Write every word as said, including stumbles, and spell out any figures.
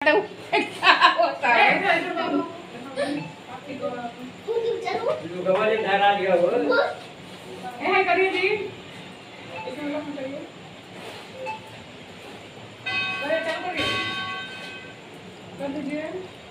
तो क्या होता है? ऐसे करिए जी। इसमें लॉक करिए। करिए, चालू करिए। कर दीजिए।